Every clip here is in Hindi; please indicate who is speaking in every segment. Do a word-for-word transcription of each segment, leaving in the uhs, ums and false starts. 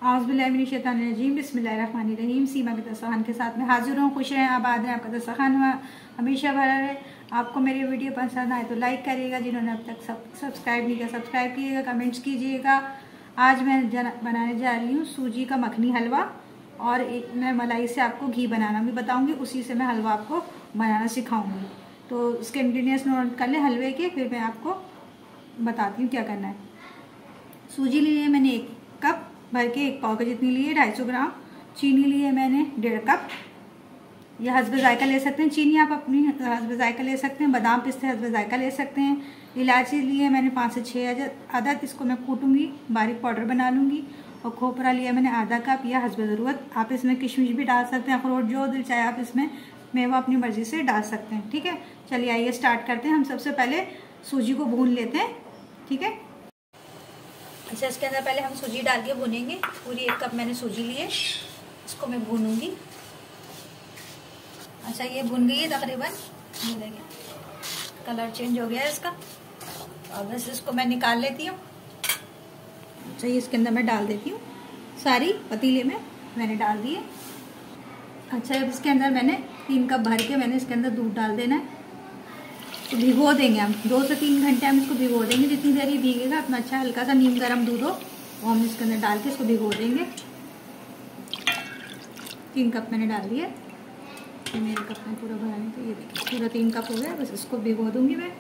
Speaker 1: आउज़ुबिल्लाहिमिनश्शैतानिर्रजीम बिस्मिल्लाहिर्रहमानिर्रहीम। सीमा के दस्तरखान के साथ में हाजिर हूँ। खुश रहें, आबाद रहें, आपका दस्तरखान हमेशा भरा रहे। आपको मेरी वीडियो पसंद आए तो लाइक करिएगा, जिन्होंने अब तक सब सब्सक्राइब नहीं किया सब्सक्राइब कीजिएगा, कमेंट्स कीजिएगा। आज मैं बनाने जा रही हूँ सूजी का मखनी हलवा, और एक मैं मलाई से आपको घी बनाना भी बताऊँगी, उसी से मैं हलवा आपको बनाना सिखाऊँगी। तो उसके इंग्रेडिएंट्स नोट कर लें हलवे के, फिर मैं आपको बताती हूँ क्या करना है। सूजी ली है मैंने एक कप भर के, एक पाव के जितनी ली है, ढाई सौ ग्राम। चीनी ली है मैंने डेढ़ कप, या हस्ब जायका ले सकते हैं, चीनी आप अपनी हस्ब जायका ले सकते हैं। बादाम पिस्ते हस्ब जायका ले सकते हैं। इलायची ली है मैंने पाँच से छः अदद, इसको मैं कूटूंगी, बारीक पाउडर बना लूँगी। और खोपरा लिया मैंने आधा कप, या हस्ब ज़रूरत। आप इसमें किशमिश भी डाल सकते हैं, अखरोट, जो दिल चाहे आप इसमें मेवा अपनी मर्ज़ी से डाल सकते हैं। ठीक है, चलिए आइए स्टार्ट करते हैं। हम सबसे पहले सूजी को भून लेते हैं। ठीक है, अच्छा इसके अंदर पहले हम सूजी डाल के भूनेंगे। पूरी एक कप मैंने सूजी ली है, इसको मैं भूनूंगी। अच्छा ये भून गई है तकरीबन, ये देखिए कलर चेंज हो गया है इसका। और बस इसको मैं निकाल लेती हूँ। अच्छा ये इसके अंदर मैं डाल देती हूँ, सारी पतीले में मैंने डाल दी है। अच्छा अब इसके अंदर मैंने तीन कप भर के मैंने इसके अंदर दूध डाल देना है। तो भिगो देंगे हम, दो से तीन घंटे हम इसको भिगो देंगे। जितनी देर ये भीगेगा उतना अच्छा, हल्का सा नीम गर्म दूध हो वो हम इसके अंदर डाल के इसको भिगो देंगे। तीन कप मैंने डाल दिया, मेरे कप में पूरा भरा नहीं, तो ये देखिए पूरा तीन कप हो गया। बस इसको भिगो दूंगी मैं।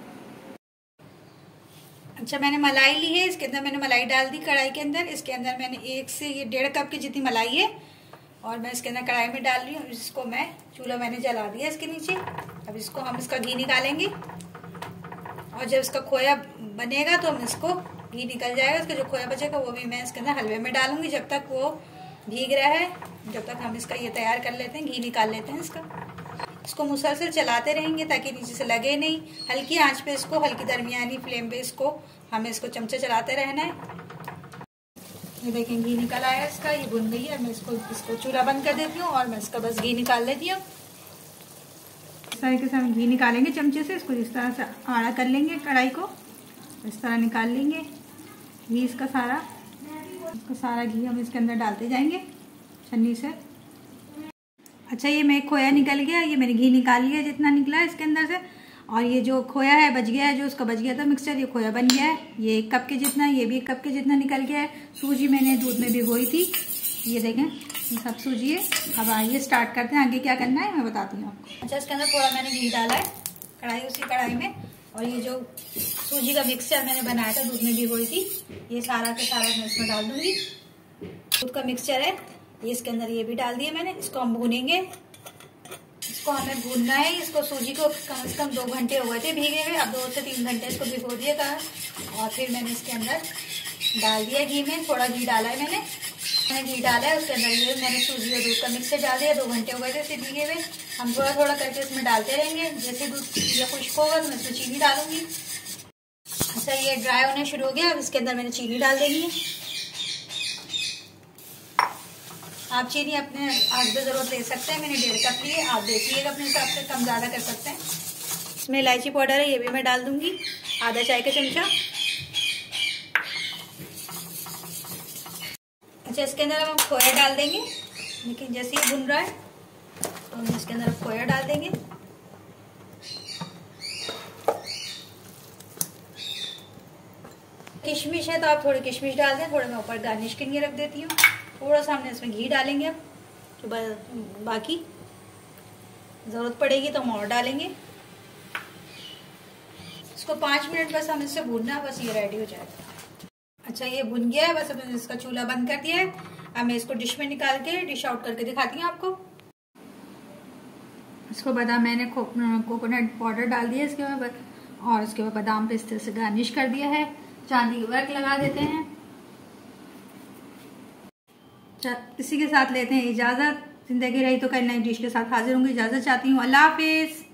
Speaker 1: अच्छा मैंने मलाई ली है, इसके अंदर मैंने मलाई डाल दी कढ़ाई के अंदर। इसके अंदर मैंने एक से ये डेढ़ कप की जितनी मलाई है, और मैं इसके अंदर कढ़ाई में डाल रही हूँ। इसको मैं चूल्हा मैंने जला दिया इसके नीचे। अब इसको हम इसका घी निकालेंगे, और जब इसका खोया बनेगा तो हम इसको घी निकल जाएगा, इसका जो खोया बचेगा वो भी मैं इसके अंदर हलवे में डालूंगी। जब तक वो भीग रहा है, जब तक हम इसका ये तैयार कर लेते हैं, घी निकाल लेते हैं इसका। इसको मुसलसल चलाते रहेंगे ताकि नीचे से लगे नहीं। हल्की आंच पे इसको, हल्की दरमियानी फ्लेम पे इसको हमें इसको चमचे चलाते रहना है। ये देखें घी निकल आया इसका, ये भुन गई है। मैं इसको इसको चूल्हा बंद कर देती हूँ, और मैं इसका बस घी निकाल लेती हूँ। इस तरीके से हम घी निकालेंगे चमचे से, इसको इस तरह से आड़ा कर लेंगे, कढ़ाई को इस तरह निकाल लेंगे घी इसका सारा। इसका सारा घी हम इसके अंदर डालते जाएंगे छन्नी से। अच्छा ये मैं खोया निकल गया, ये मैंने घी निकाल लिया जितना निकला है इसके अंदर से। और ये जो खोया है बच गया है, जो उसका बच गया था मिक्सचर, ये खोया बन गया है। ये एक कप के जितना, ये भी एक कप के जितना निकल गया है। सूजी मैंने दूध में भिगोई थी, ये देखें ये सब सूजी है। अब आइए स्टार्ट करते हैं, आगे क्या करना है मैं बताती हूँ आपको। अच्छा इसके अंदर थोड़ा मैंने घी डाला है कढ़ाई, उसी कढ़ाई में। और ये जो सूजी का मिक्सचर मैंने बनाया था दूध में भिगोई थी, ये सारा के सारा मैं इसमें डाल दूंगी। दूध का मिक्सचर है ये, इसके अंदर ये भी डाल दिया मैंने। इसको हम भूनेंगे, इसको हमें भूनना है। इसको सूजी को कम से कम दो घंटे हो गए थे भीगे हुए, अब दो से तीन घंटे इसको भिगो दिया था। और फिर मैंने इसके अंदर डाल दिया घी में, थोड़ा घी डाला है मैंने मैंने घी डाला है उसके अंदर। ये मैंने सूजी और दूध का मिक्सचर डाल दिया, दो घंटे हो गए थे इसे भीगे हुए। हम थोड़ा थोड़ा करके इसमें डालते रहेंगे। जैसे दूध ये खुश्क होगा तो मैं इसमें चीनी डालूंगी। अच्छा ये ड्राई होने शुरू हो गया, अब इसके अंदर मैंने चीनी डाल देनी है। आप चीनी अपने आग पे जरूरत ले सकते हैं, मैंने डेढ़ कप ली है, आप देखिएगा अपने हिसाब से, कम ज़्यादा कर सकते हैं। इसमें इलायची पाउडर है, ये भी मैं डाल दूंगी, आधा चाय का चमचा। अच्छा इसके अंदर हम खोया डाल देंगे, लेकिन जैसे ही भुन रहा है तो हम इसके अंदर खोया डाल देंगे। किशमिश है तो आप थोड़ी किशमिश डाल दें, थोड़ा मैं ऊपर गार्निश के लिए रख देती हूँ। थोड़ा सा हमने इसमें घी डालेंगे अब, तो बाकी ज़रूरत पड़ेगी तो हम और डालेंगे। इसको पाँच मिनट बस हम इससे भूनना, बस ये रेडी हो जाएगा। अच्छा ये भुन गया है, बस अब इसका चूल्हा बंद कर दिया है। अब मैं इसको डिश में निकाल के डिश आउट करके दिखाती हूँ आपको। इसको बादाम मैंने कोकोनट पाउडर डाल दिया इसके बाद, और इसके बाद बादाम पिस्ते से गार्निश कर दिया है। चांदी का वर्क लगा देते हैं। इसी के साथ लेते हैं इजाज़त। जिंदगी रही तो कल नई डिश के साथ हाजिर होंगी। इजाज़त चाहती हूँ, अल्लाह हाफिज़।